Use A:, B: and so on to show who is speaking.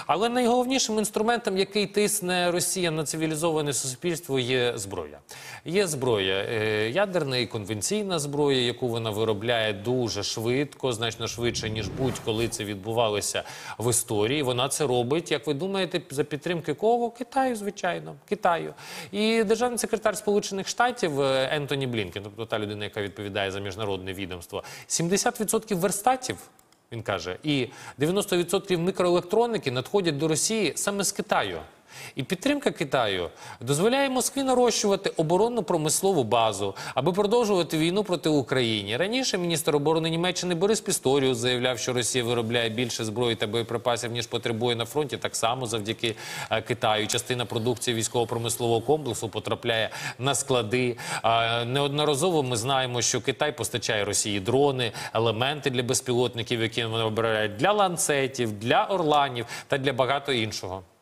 A: Але найголовнішим інструментом, який тисне Росія на цивілізоване суспільство, є зброя. Є зброя ядерна і конвенційна зброя, яку вона виробляє дуже швидко, значно швидше, ніж будь-коли це відбувалося в історії. Вона це робить, як ви думаєте, за підтримки кого? Китаю, звичайно. Китаю. І державний секретар Сполучених Штатів Ентоні Блінкен, тобто та людина, яка відповідає за міжнародне відомство, 70% верстатів, він каже, і 90% мікроелектроніки надходять до Росії саме з Китаю. І підтримка Китаю дозволяє Москві нарощувати оборонно-промислову базу, аби продовжувати війну проти України. Раніше міністр оборони Німеччини Борис Пісторіус заявляв, що Росія виробляє більше зброї та боєприпасів, ніж потребує на фронті, так само завдяки Китаю. Частина продукції військово-промислового комплексу потрапляє на склади. Неодноразово ми знаємо, що Китай постачає Росії дрони, елементи для безпілотників, які вони обирають для ланцетів, для орланів та для багато іншого.